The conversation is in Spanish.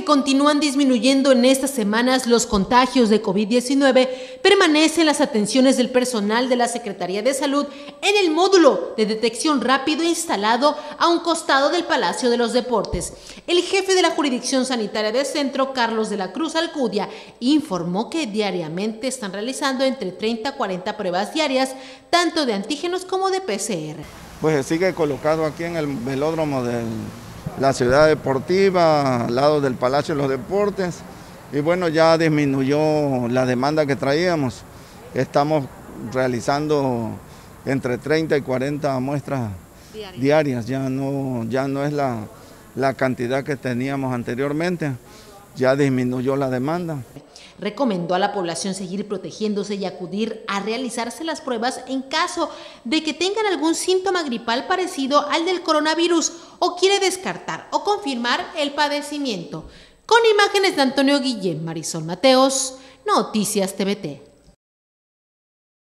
continúan disminuyendo en estas semanas los contagios de COVID-19, permanecen las atenciones del personal de la Secretaría de Salud en el módulo de detección rápido instalado a un costado del Palacio de los Deportes. El jefe de la jurisdicción sanitaria del centro, Carlos de la Cruz Alcudia, informó que diariamente están realizando entre 30 a 40 pruebas diarias, tanto de antígenos como de PCR. Pues se sigue colocado aquí en el velódromo de la ciudad deportiva, al lado del Palacio de los Deportes, y bueno, ya disminuyó la demanda que traíamos. Estamos realizando entre 30 y 40 muestras diarias, ya no es la cantidad que teníamos anteriormente, ya disminuyó la demanda. Recomendó a la población seguir protegiéndose y acudir a realizarse las pruebas en caso de que tengan algún síntoma gripal parecido al del coronavirus o quiere descartar o confirmar el padecimiento. Con imágenes de Antonio Guillén, Marisol Mateos, Noticias TVT.